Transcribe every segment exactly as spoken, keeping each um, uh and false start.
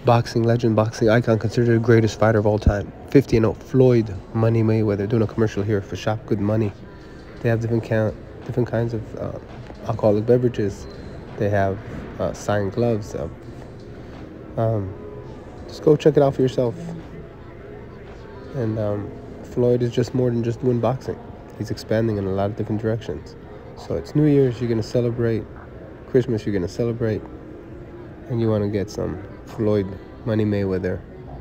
boxing legend, boxing icon, considered the greatest fighter of all time. fifty and oh, Floyd Money Mayweather, doing a commercial here for Shop Good Money. They have different count, different kinds of uh, alcoholic beverages. They have uh, signed gloves. Uh, um, just go check it out for yourself. And um, Floyd is just more than just doing boxing. He's expanding in a lot of different directions. So it's New Year's, you're gonna celebrate. Christmas, you're gonna celebrate. And you wanna get some Floyd Money Mayweather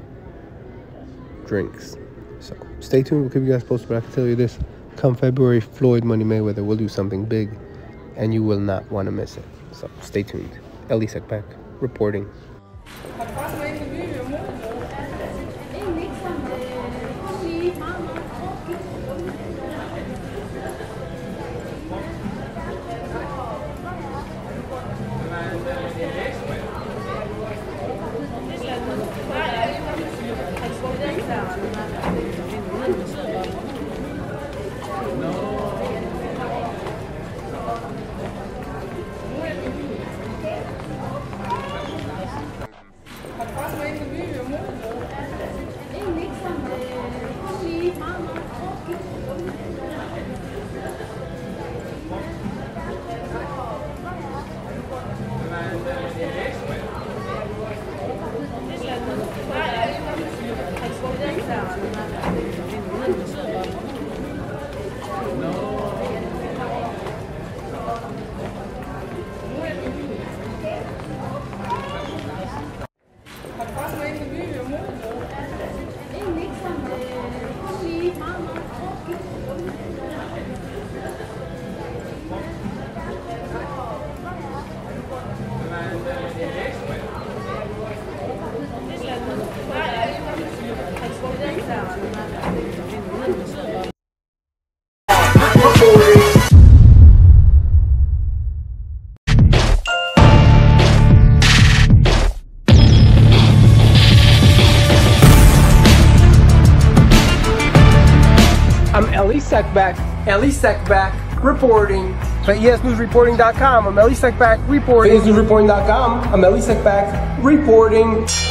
drinks. So stay tuned, we'll keep you guys posted, but I can tell you this, come February, Floyd Money Mayweather will do something big and you will not want to miss it. So stay tuned. Ellie Sekback reporting. I'm Ellie Sekback, Ellie Sekback reporting for E S News Reporting dot com. I'm Ellie Sekback reporting. E S News Reporting dot com. I'm Ellie Sekback reporting.